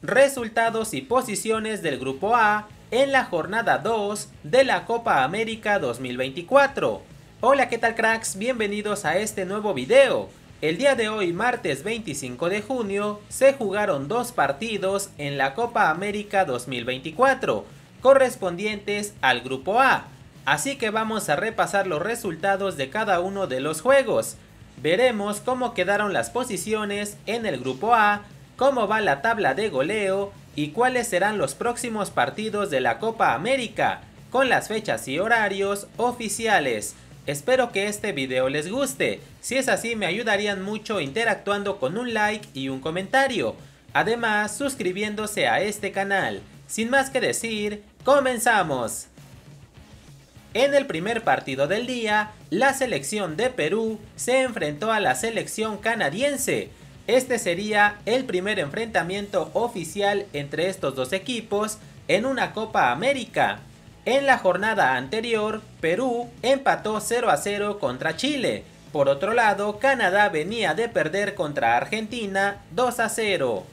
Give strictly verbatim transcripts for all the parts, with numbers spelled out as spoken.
Resultados y posiciones del Grupo A en la jornada dos de la Copa América dos mil veinticuatro. Hola, ¿qué tal, cracks? Bienvenidos a este nuevo video. El día de hoy, martes veinticinco de junio, se jugaron dos partidos en la Copa América dos mil veinticuatro, correspondientes al Grupo A. Así que vamos a repasar los resultados de cada uno de los juegos. Veremos cómo quedaron las posiciones en el Grupo A, cómo va la tabla de goleo y cuáles serán los próximos partidos de la Copa América, con las fechas y horarios oficiales. Espero que este video les guste. Si es así, me ayudarían mucho interactuando con un like y un comentario. Además, suscribiéndose a este canal. Sin más que decir, ¡comenzamos! En el primer partido del día, la selección de Perú se enfrentó a la selección canadiense. Este sería el primer enfrentamiento oficial entre estos dos equipos en una Copa América. En la jornada anterior, Perú empató cero a cero contra Chile. Por otro lado, Canadá venía de perder contra Argentina dos a cero.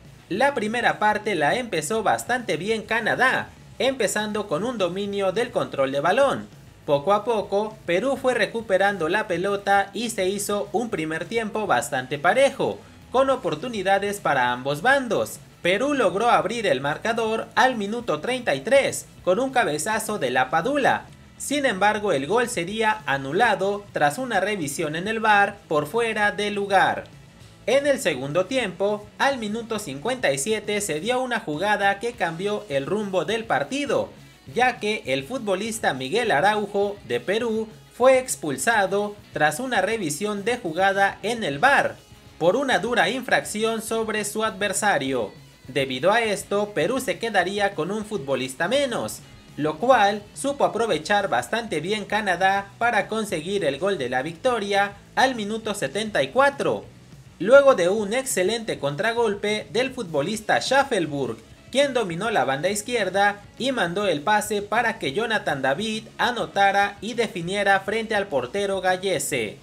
La primera parte la empezó bastante bien Canadá, empezando con un dominio del control de balón. Poco a poco, Perú fue recuperando la pelota y se hizo un primer tiempo bastante parejo, con oportunidades para ambos bandos. Perú logró abrir el marcador al minuto treinta y tres con un cabezazo de La Padula. Sin embargo, el gol sería anulado tras una revisión en el V A R por fuera de lugar. En el segundo tiempo, al minuto cincuenta y siete se dio una jugada que cambió el rumbo del partido, ya que el futbolista Miguel Araujo de Perú fue expulsado tras una revisión de jugada en el V A R por una dura infracción sobre su adversario. Debido a esto, Perú se quedaría con un futbolista menos, lo cual supo aprovechar bastante bien Canadá para conseguir el gol de la victoria al minuto setenta y cuatro. Luego de un excelente contragolpe del futbolista Schaffelburg, quien dominó la banda izquierda y mandó el pase para que Jonathan David anotara y definiera frente al portero Gallese.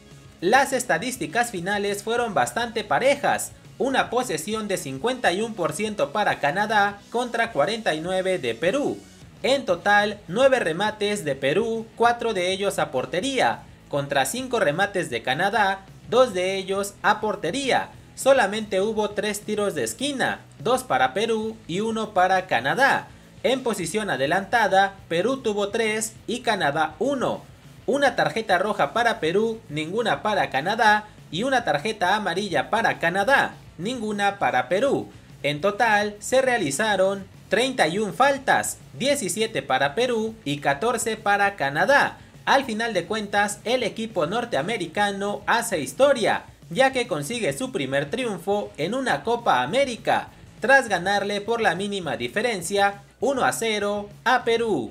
Las estadísticas finales fueron bastante parejas, una posesión de cincuenta y uno por ciento para Canadá contra cuarenta y nueve por ciento de Perú. En total, nueve remates de Perú, cuatro de ellos a portería, contra cinco remates de Canadá, dos de ellos a portería. Solamente hubo tres tiros de esquina, dos para Perú y uno para Canadá. En posición adelantada, Perú tuvo tres y Canadá uno. Una tarjeta roja para Perú, ninguna para Canadá, y una tarjeta amarilla para Canadá, ninguna para Perú. En total se realizaron treinta y una faltas, diecisiete para Perú y catorce para Canadá. Al final de cuentas, el equipo norteamericano hace historia, ya que consigue su primer triunfo en una Copa América, tras ganarle por la mínima diferencia uno a cero a Perú.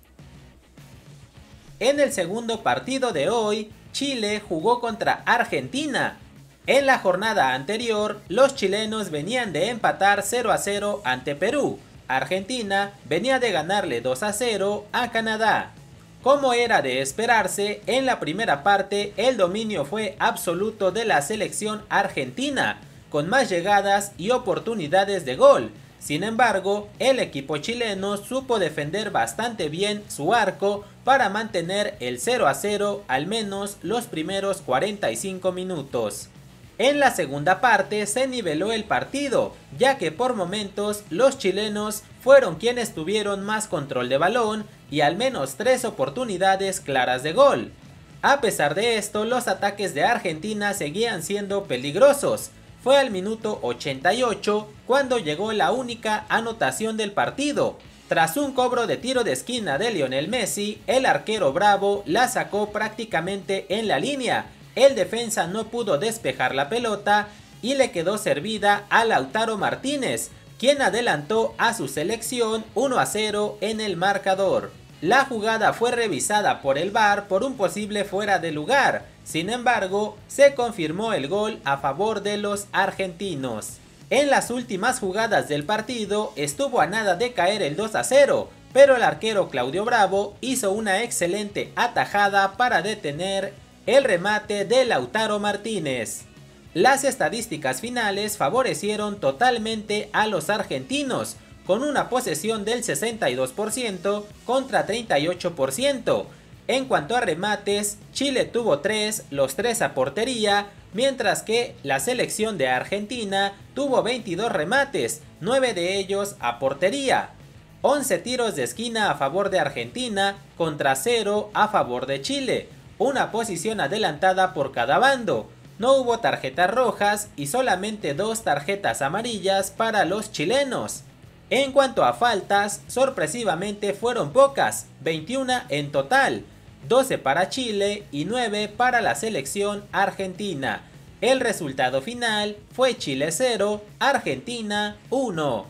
En el segundo partido de hoy, Chile jugó contra Argentina. En la jornada anterior, los chilenos venían de empatar cero a cero ante Perú. Argentina venía de ganarle dos a cero a Canadá. Como era de esperarse, en la primera parte el dominio fue absoluto de la selección argentina, con más llegadas y oportunidades de gol. Sin embargo, el equipo chileno supo defender bastante bien su arco para mantener el cero a cero al menos los primeros cuarenta y cinco minutos. En la segunda parte se niveló el partido, ya que por momentos los chilenos fueron quienes tuvieron más control de balón y al menos tres oportunidades claras de gol. A pesar de esto, los ataques de Argentina seguían siendo peligrosos. Fue al minuto ochenta y ocho cuando llegó la única anotación del partido. Tras un cobro de tiro de esquina de Lionel Messi, el arquero Bravo la sacó prácticamente en la línea. El defensa no pudo despejar la pelota y le quedó servida a Lautaro Martínez, quien adelantó a su selección uno a cero en el marcador. La jugada fue revisada por el V A R por un posible fuera de lugar. Sin embargo, se confirmó el gol a favor de los argentinos. En las últimas jugadas del partido estuvo a nada de caer el dos a cero, pero el arquero Claudio Bravo hizo una excelente atajada para detener el remate de Lautaro Martínez. Las estadísticas finales favorecieron totalmente a los argentinos, con una posesión del sesenta y dos por ciento contra treinta y ocho por ciento. En cuanto a remates, Chile tuvo tres, los tres a portería, mientras que la selección de Argentina tuvo veintidós remates, nueve de ellos a portería. once tiros de esquina a favor de Argentina contra cero a favor de Chile, una posición adelantada por cada bando. No hubo tarjetas rojas y solamente dos tarjetas amarillas para los chilenos. En cuanto a faltas, sorpresivamente fueron pocas, veintiuna en total, doce para Chile y nueve para la selección argentina. El resultado final fue Chile cero, Argentina uno.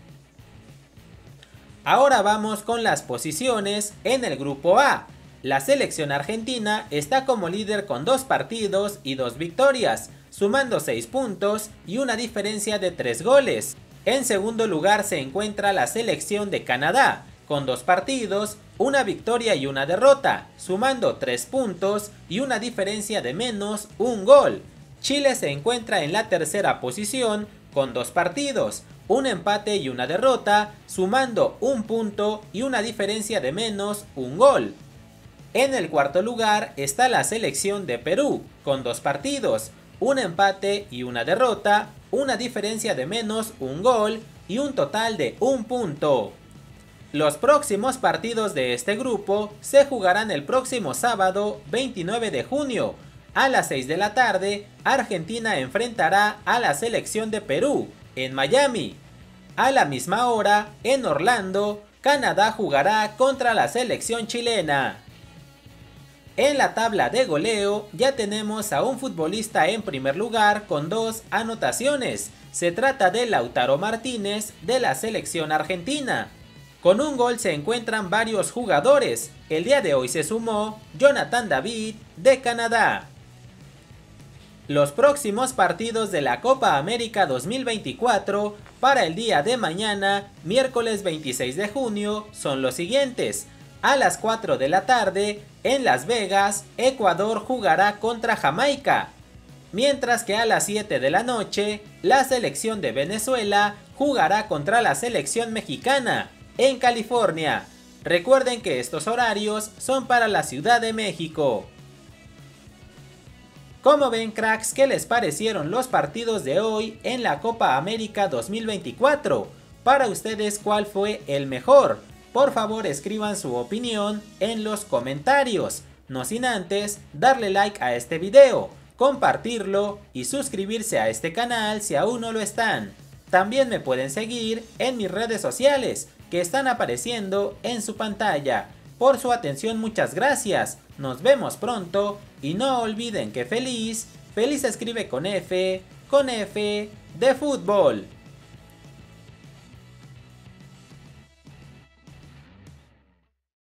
Ahora vamos con las posiciones en el grupo A. La selección argentina está como líder con dos partidos y dos victorias, sumando seis puntos y una diferencia de tres goles. En segundo lugar se encuentra la selección de Canadá, con dos partidos, una victoria y una derrota, sumando tres puntos y una diferencia de menos un gol. Chile se encuentra en la tercera posición, con dos partidos, un empate y una derrota, sumando un punto y una diferencia de menos un gol. En el cuarto lugar está la selección de Perú, con dos partidos, un empate y una derrota, una diferencia de menos un gol y un total de un punto. Los próximos partidos de este grupo se jugarán el próximo sábado veintinueve de junio. A las seis de la tarde, Argentina enfrentará a la selección de Perú, en Miami. A la misma hora, en Orlando, Canadá jugará contra la selección chilena. En la tabla de goleo ya tenemos a un futbolista en primer lugar con dos anotaciones. Se trata de Lautaro Martínez de la selección argentina. Con un gol se encuentran varios jugadores. El día de hoy se sumó Jonathan David de Canadá. Los próximos partidos de la Copa América dos mil veinticuatro para el día de mañana, miércoles veintiséis de junio, son los siguientes. A las cuatro de la tarde, en Las Vegas, Ecuador jugará contra Jamaica. Mientras que a las siete de la noche, la selección de Venezuela jugará contra la selección mexicana, en California. Recuerden que estos horarios son para la Ciudad de México. ¿Cómo ven, cracks? ¿Qué les parecieron los partidos de hoy en la Copa América dos mil veinticuatro? Para ustedes, ¿cuál fue el mejor? Por favor, escriban su opinión en los comentarios. No sin antes darle like a este video, compartirlo y suscribirse a este canal si aún no lo están. También me pueden seguir en mis redes sociales que están apareciendo en su pantalla. Por su atención, muchas gracias. Nos vemos pronto y no olviden que feliz, feliz se escribe con F, con F de fútbol.